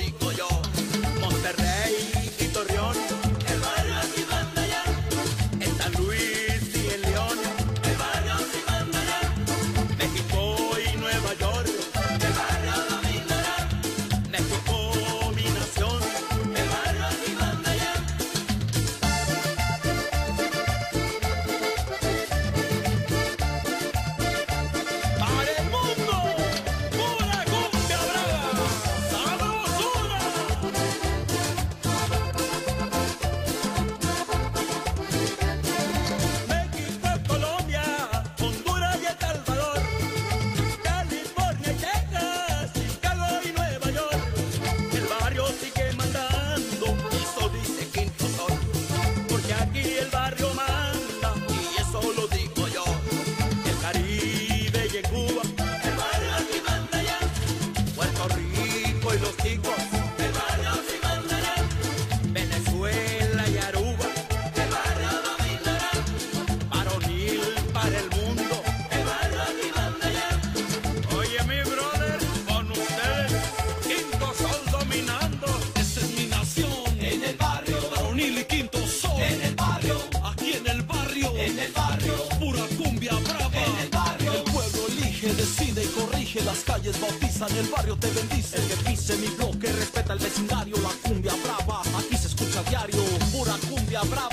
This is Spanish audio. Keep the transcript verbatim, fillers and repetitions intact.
digo yo. Monterrey y Torreón, el barrio aquí manda ya. En San Luis y en León, el barrio aquí manda ya. México y Nueva York, el barrio dominará. México mi nación, el barrio aquí manda ya. Para el mundo, pura cumbia brava, sabrosura. México, Colombia, Honduras y El Salvador, California y Texas, Chicago y Nueva York. El barrio sigue mandando, eso dice Quinto Sol, porque aquí el barrio manda, y eso lo digo yo. El Caribe y en Cuba, el barrio aquí manda ya. Puerto Rico y los chicos, el barrio aquí manda ya. Venezuela y Aruba, el barrio dominará. Varonil para el mundo, el barrio aquí manda ya. Oye mi brother, con ustedes, Quinto Sol dominando. Esa es mi nación, En el barrio, Varonil y Quinto Sol. en el barrio, Aquí en el barrio, en el barrio, pura cumbia brava. en el barrio. El pueblo elige, decide y corrige. Las calles bautizan, el barrio te bendice. El que pise mi bloque respeta el vecindario. La cumbia brava, aquí se escucha a diario. Pura cumbia brava.